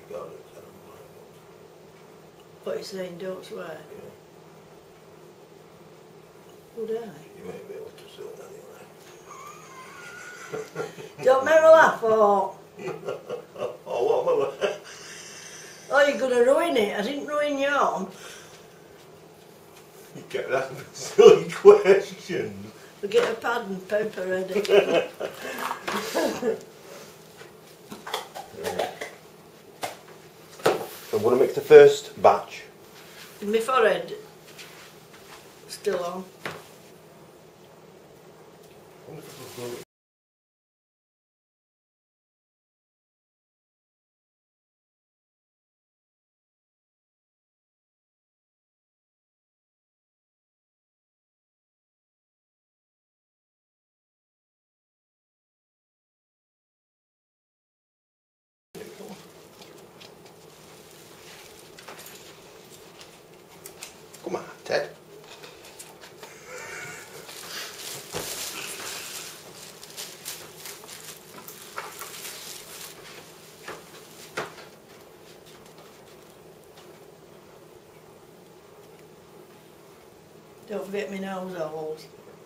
got it, I don't mind. What are you saying, don't swear? Yeah. Would I? You may be able to sue it anyway. Don't make me laugh, or... Oh, what am I? Oh, you're going to ruin it. I didn't ruin yours. You kept asking silly questions. We'll get a pad and paper ready. So I'm going to mix the first batch. Is my forehead still on? Come on, Ted. Don't forget my nose holes.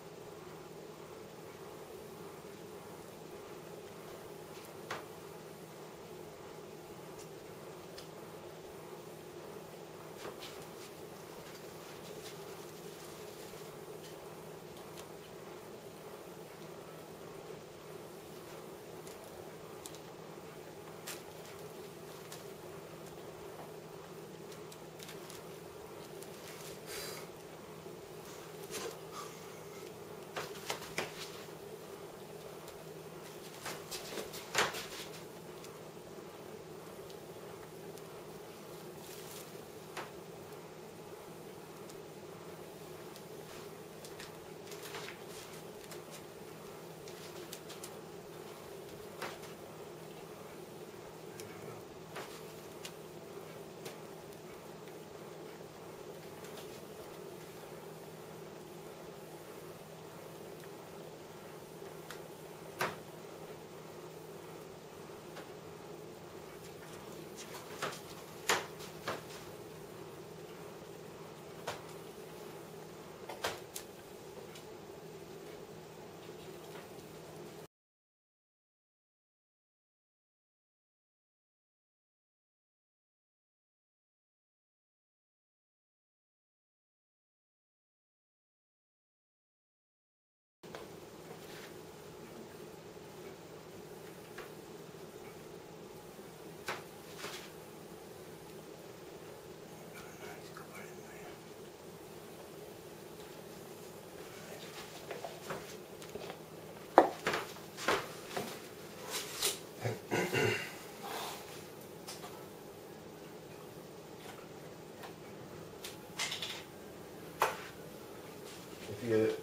If you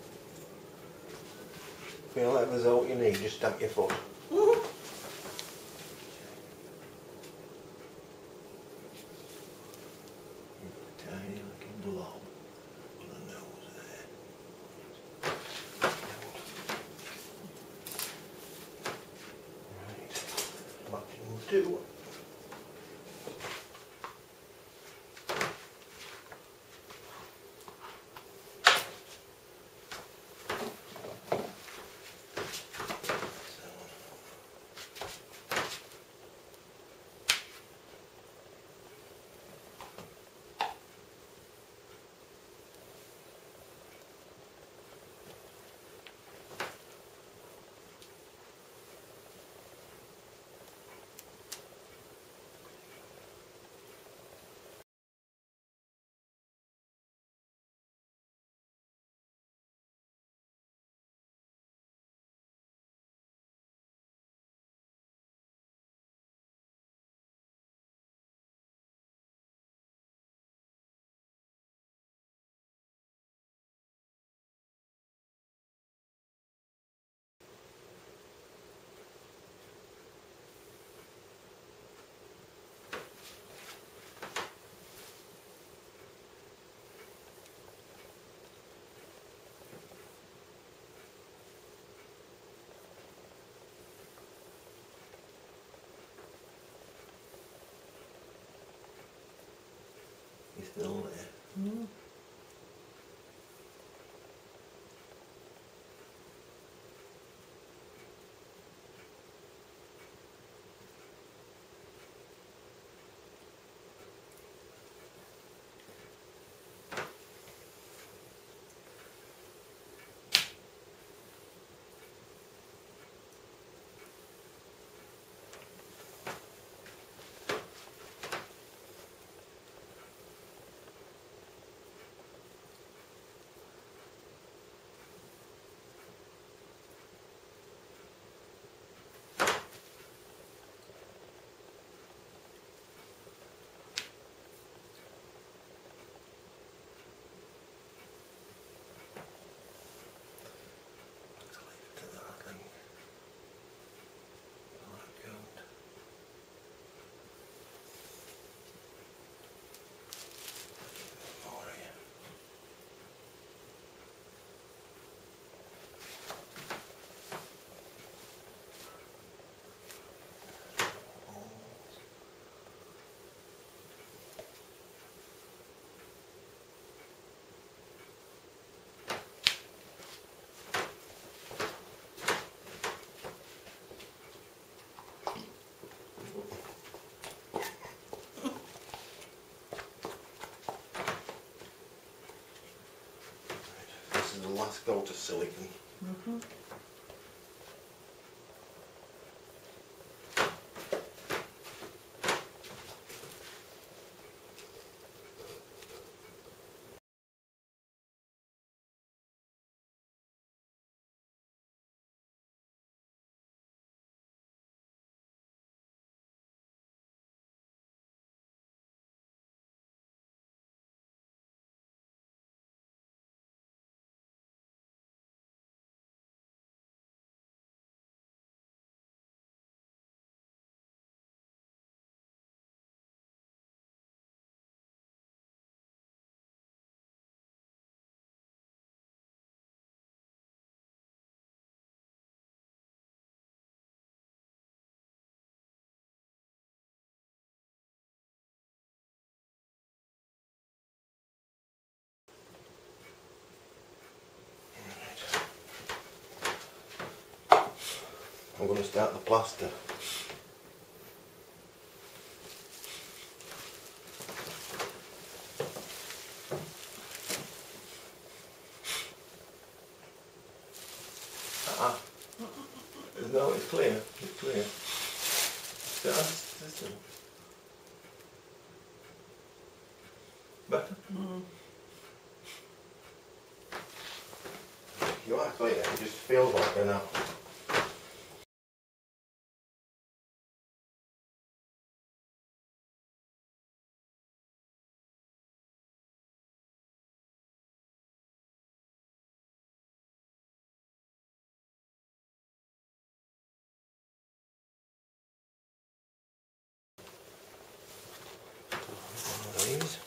feel like there's all you need, just stamp your foot. Tiny little blob on the nose there. Right, matching two. still there. Mm. Let's leave it to that, I think. Alright, good. More here. This is the last go to silicone. Mm-hmm. I'm going to start the plaster. No, it's clear. It's clear. That's better. Mm. You are clear. It just feels like it now. One of these.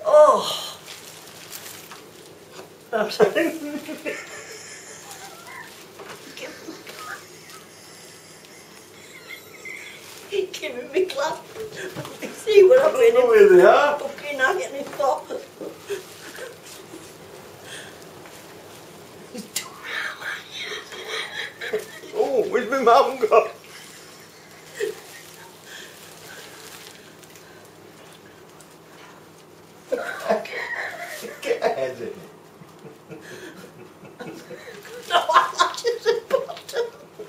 Oh. I'm sorry. Giving me clap. See what I'm doing? Where they are? Fucking agony for. Oh, where's my mum gone? Get her head in. No eyelashes at the bottom.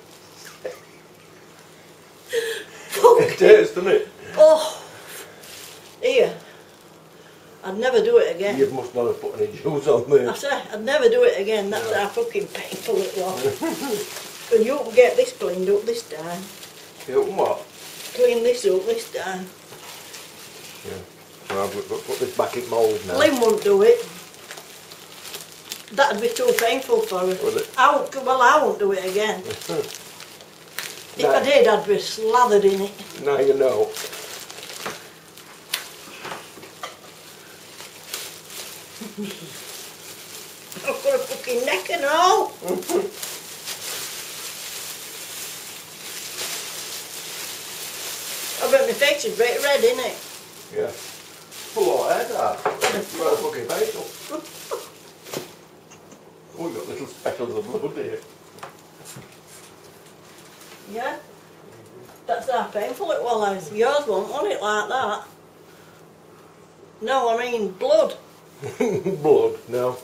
It hurts, doesn't it? Oh. Here. I'd never do it again. You must not have put any juice on there. I say, I'd never do it again. That's how fucking painful it was. And you can get this cleaned up this time. You open what? Clean this up this time. Yeah. Well, I've got to put this back in mould now. Lynn won't do it. That'd be too painful for her. Would it? I won't do it again. If I did, I'd be slathered in it. Now you know. I've got a fucking neck and all. I bet my face is very red, isn't it? Yeah. Full of hair, that. You've got a fucking facial. Oh, you've got little speckles of blood here. Yeah. That's how painful it was. Yours won't want it like that. No, I mean blood. Blood, no.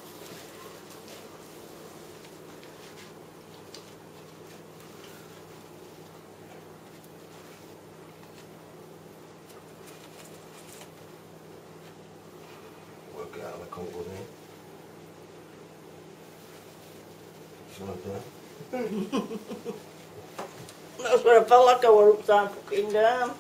Work it out, I can't go there. That's where I felt like I was upside fucking down.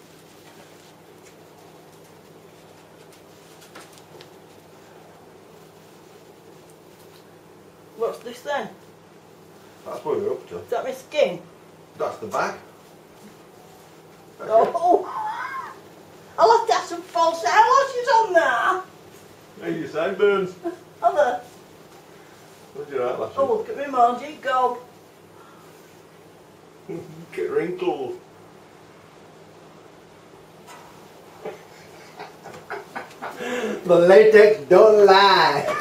What's this then? That's what we're up to. Is that my skin? That's the back. That's it. Oh! I'll have to have some false eyelashes on there. Hey, your sideburns. Are there? Where's your eyelashes? Oh, look at me, Margie, go. Get wrinkles. The latex don't lie.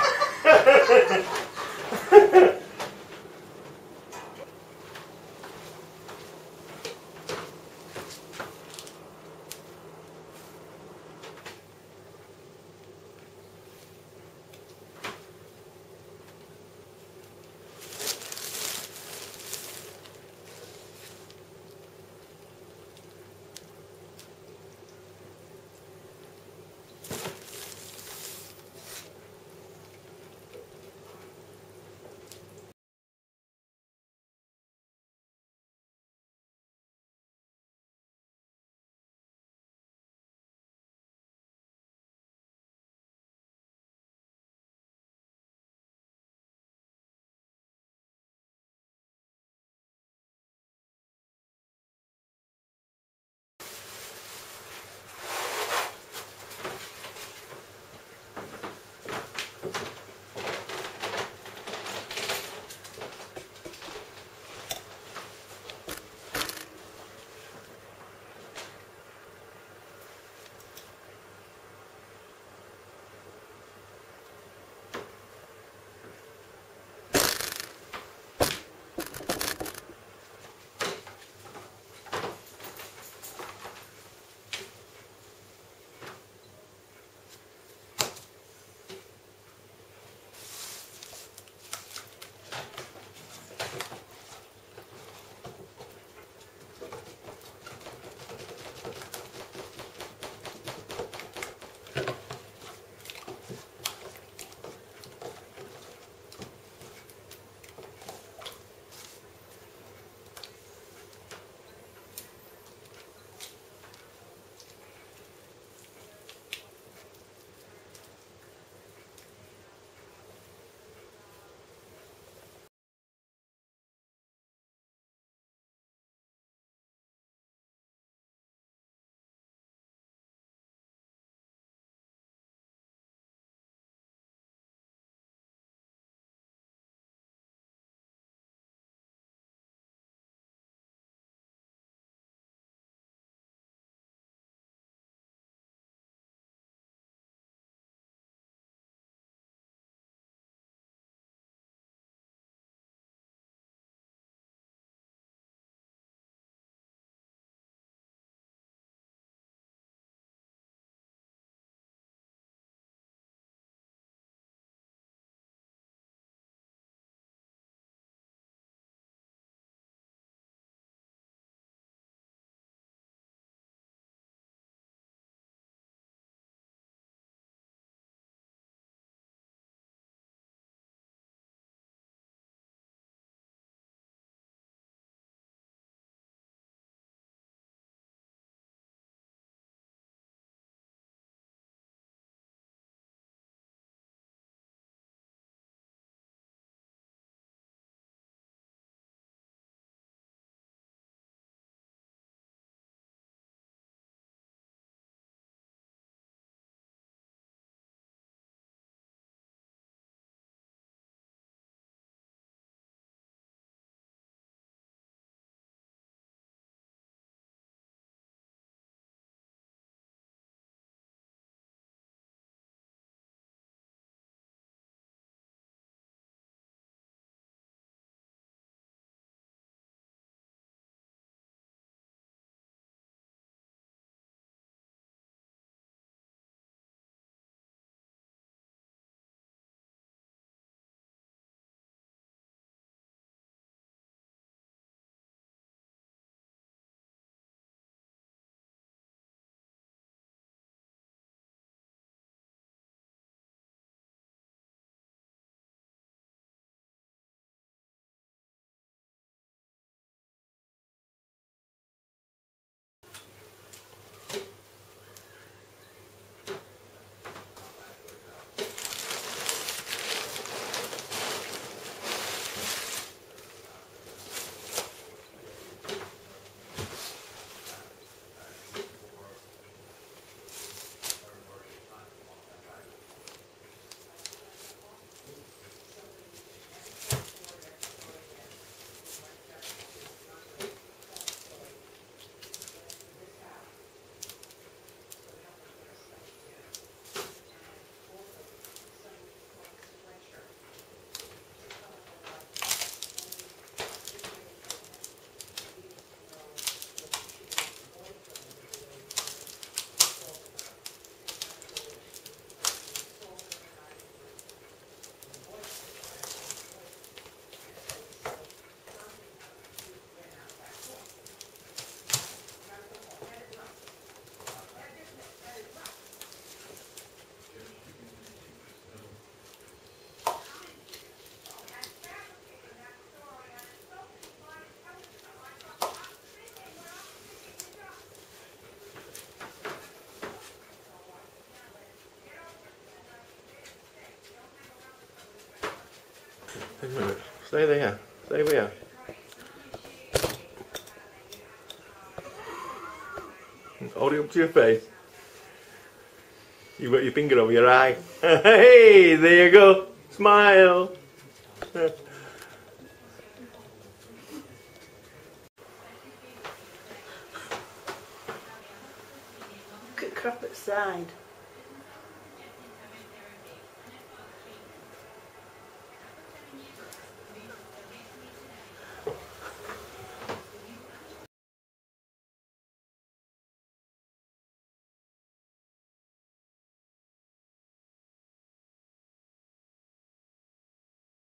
Hang on a minute. Stay there. Stay there. Hold it up to your face. You've got your finger over your eye. Hey, there you go. Smile. Look at crap at side.